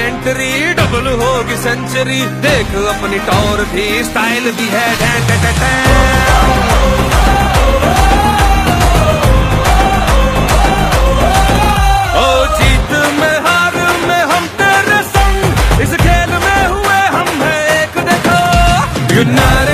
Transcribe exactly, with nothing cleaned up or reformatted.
Entry, double होगी century, देख अपनी टॉर भी, स्टाइल भी है डैं डैं डैं डैं। ओ जीत में हार में हम तेरे संग, इस खेल में हुए हम हैं एक, देखो यूनाइटेड।